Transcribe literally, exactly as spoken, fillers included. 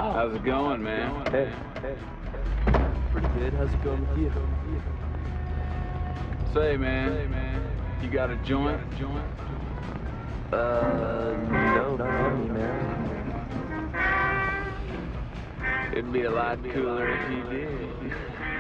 How's it going, man? Hey, hey. Pretty good. How's it going with you? Say, man, you got a joint? Uh, no, not on me, man. It'd be a lot cooler if you did.